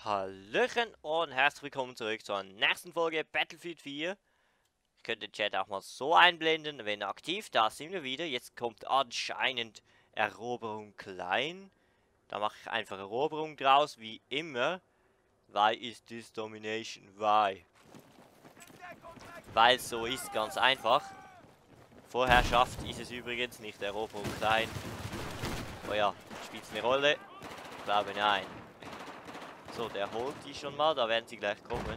Hallöchen und herzlich willkommen zurück zur nächsten Folge Battlefield 4. Ich könnte den Chat auch mal so einblenden, wenn aktiv. Da sind wir wieder. Jetzt kommt anscheinend Eroberung klein. Da mache ich einfach Eroberung draus, wie immer. Why is this domination? Why? Weil es so ist, ganz einfach. Vorherrschaft ist es übrigens nicht Eroberung klein. Oh ja, spielt es eine Rolle? Ich glaube nein. So, der holt die schon mal, da werden sie gleich kommen.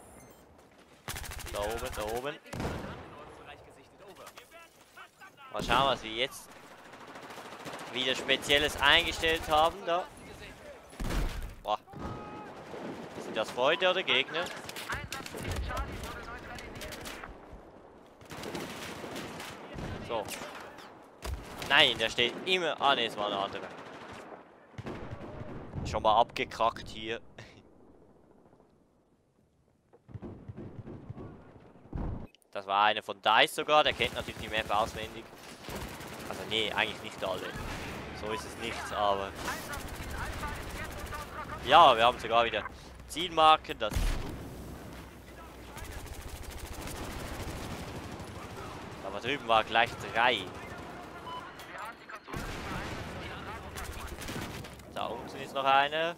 Da oben, da oben. Mal schauen, was wir jetzt wieder Spezielles eingestellt haben da. Boah. Sind das Freunde oder Gegner? So. Nein, der steht immer. Ah ne, es war ein anderer. Schon mal abgekrackt hier. Das war einer von DICE sogar, der kennt natürlich die Map auswendig. Also nee, eigentlich nicht alle. So ist es nicht, aber... Ja, wir haben sogar wieder Zielmarken, das ist gut. Aber drüben war gleich 3. Da unten ist noch einer.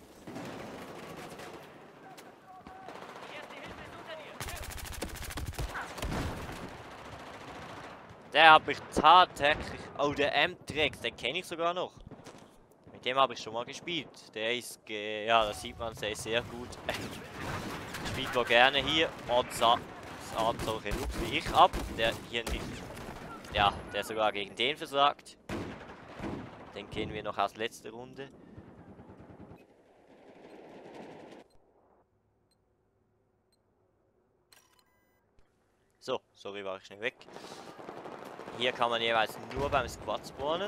Der hat mich tatsächlich... Oh, der M-Trex, den kenne ich sogar noch. Mit dem habe ich schon mal gespielt. Der ist... Ja, das sieht man, der ist sehr gut. Spielt wohl gerne hier und saht solche Looks wie ich ab. Der hier nicht... Ja, der sogar gegen den versagt. Den kennen wir noch aus letzter Runde. So, sorry, war ich schnell weg. Hier kann man jeweils nur beim Squad spawnen.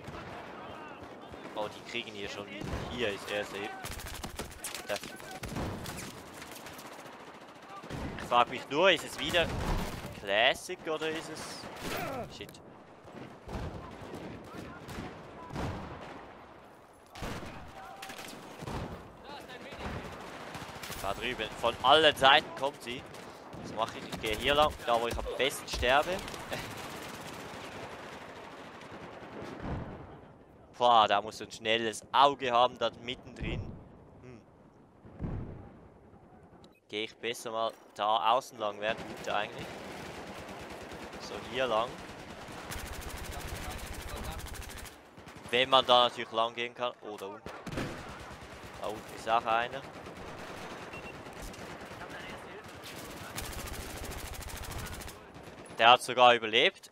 Oh, die kriegen hier schon wieder. Hier ist er safe. Ich frage mich nur, ist es wieder Classic oder ist es... Shit. Da drüben, von allen Seiten kommt sie. Was mache ich? Ich gehe hier lang, da wo ich am besten sterbe. Boah, da muss ein schnelles Auge haben, da mittendrin. Gehe ich besser mal da außen lang, wäre gut eigentlich. So, hier lang. Wenn man da natürlich lang gehen kann. Oh, da unten. Da unten ist auch einer. Der hat sogar überlebt.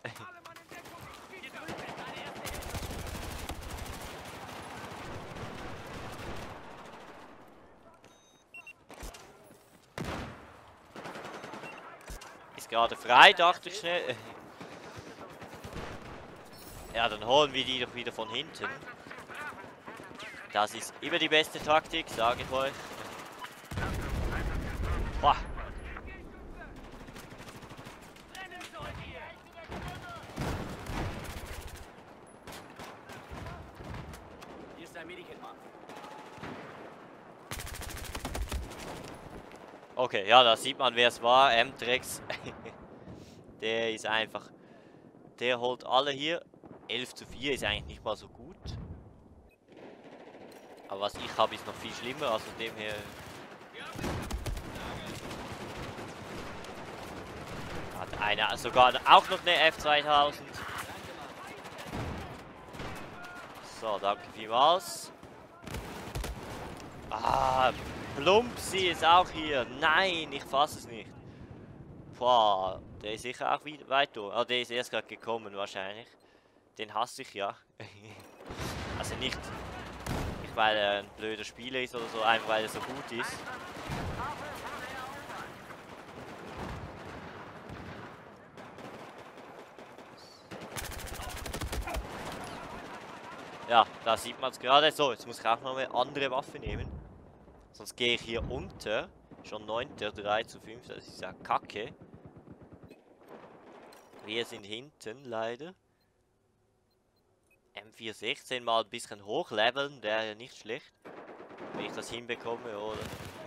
Ist gerade frei, dachte ich schnell. Ja, dann holen wir die doch wieder von hinten. Das ist immer die beste Taktik, sage ich euch. Boah. Okay, ja, da sieht man, wer es war. M-Trex. Der ist einfach... Der holt alle hier. 11:4 ist eigentlich nicht mal so gut. Aber was ich habe, ist noch viel schlimmer. Also dem her... Hat einer sogar auch noch eine F2000. So, danke vielmals. Ah, Plumpsi ist auch hier. Nein, ich fasse es nicht. Boah, der ist sicher auch weit durch. Oh, der ist erst gerade gekommen wahrscheinlich. Den hasse ich ja. Also nicht, weil er ein blöder Spieler ist oder so, einfach weil er so gut ist. Ja, da sieht man es gerade. So, jetzt muss ich auch noch eine andere Waffe nehmen. Sonst gehe ich hier unter. Schon 9. 3:5. Das ist ja kacke. Wir sind hinten, leider. M416 mal ein bisschen hochleveln, wäre ja nicht schlecht. Wenn ich das hinbekomme, oder?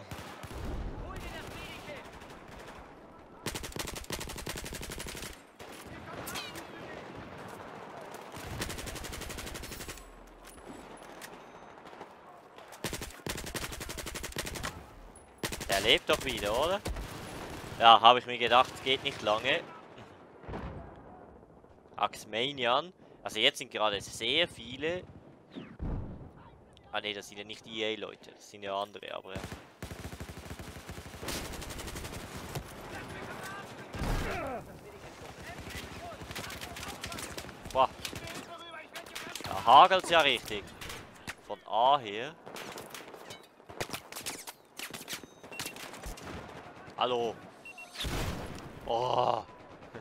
Der lebt doch wieder, oder? Ja, habe ich mir gedacht, geht nicht lange. Axmanian. Also jetzt sind gerade sehr viele. Ah ne, das sind ja nicht die EA-Leute, das sind ja andere, aber ja. Boah. Da hagelt's ja richtig. Von A her. Hallo. Oh.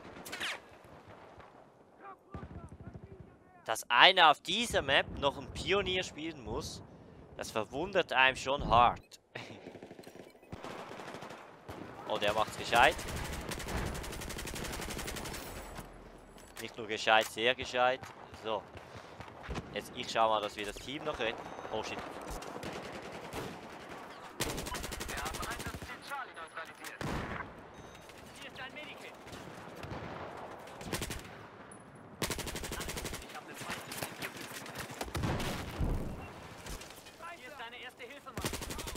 Dass einer auf dieser Map noch einen Pionier spielen muss, das verwundert einem schon hart. Oh, der macht's gescheit. Nicht nur gescheit, sehr gescheit. So. Jetzt ich schau mal, dass wir das Team noch retten. Oh shit. Wir haben Einsatzziel Charlie neutralisiert. Hier ist ein Medikit. Ich habe den Feind. Hier ist deine erste Hilfe, Mann.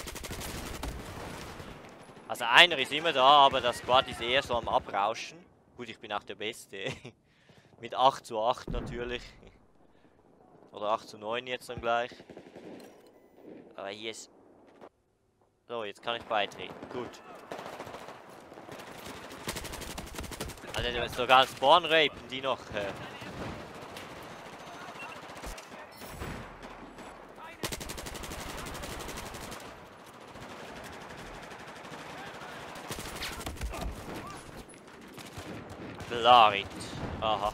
Also einer ist immer da, aber das Squad ist eher so am Abrauschen. Gut, ich bin auch der Beste. Mit 8:8 natürlich. Oder 8:9 jetzt dann gleich. Aber hier ist... So, jetzt kann ich beitreten. Gut. Also sogar Spawn rapen die noch. Blarit. Aha.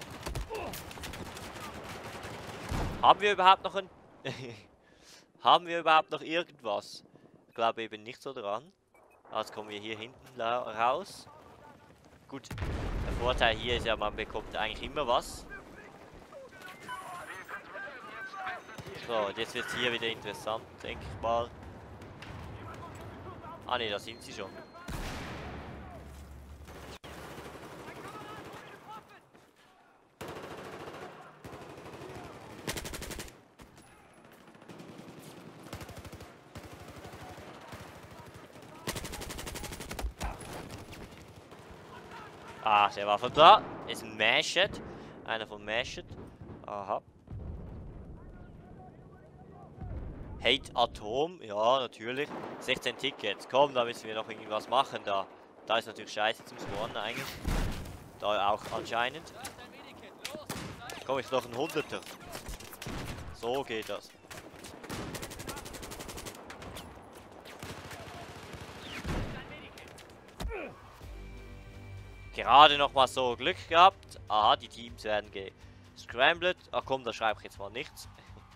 Haben wir überhaupt noch ein... Haben wir überhaupt noch irgendwas? Ich glaube eben nicht so dran. Jetzt kommen wir hier hinten raus. Gut, der Vorteil hier ist ja, man bekommt eigentlich immer was. So, und jetzt wird es hier wieder interessant, denke ich mal. Ah ne, da sind sie schon. Ah, der war von da. Ist ein Mashed. Einer von Mashed. Aha. Hate Atom. Ja, natürlich. 16 Tickets. Komm, da müssen wir noch irgendwas machen da. Da ist natürlich scheiße zum Spawnen eigentlich. Da auch anscheinend. Komm, ich noch ein 100er. So geht das. Gerade noch mal so Glück gehabt. Aha, die Teams werden gescrambled. Ach komm, da schreibe ich jetzt mal nichts.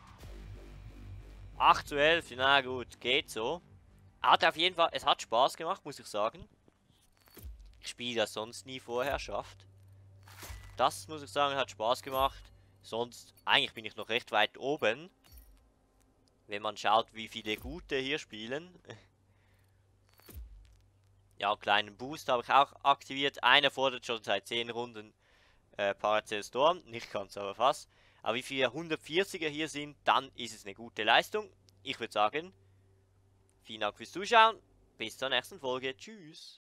8:11, na gut, geht so. Hat auf jeden Fall, es hat Spaß gemacht, muss ich sagen. Ich spiele das sonst nie Vorherrschaft. Das muss ich sagen, hat Spaß gemacht. Sonst, eigentlich bin ich noch recht weit oben. Wenn man schaut, wie viele Gute hier spielen. Ja, einen kleinen Boost habe ich auch aktiviert. Einer fordert schon seit 10 Runden Paracel Storm. Nicht ganz, aber fast. Aber wie viele 140er hier sind, dann ist es eine gute Leistung. Ich würde sagen, vielen Dank fürs Zuschauen. Bis zur nächsten Folge. Tschüss.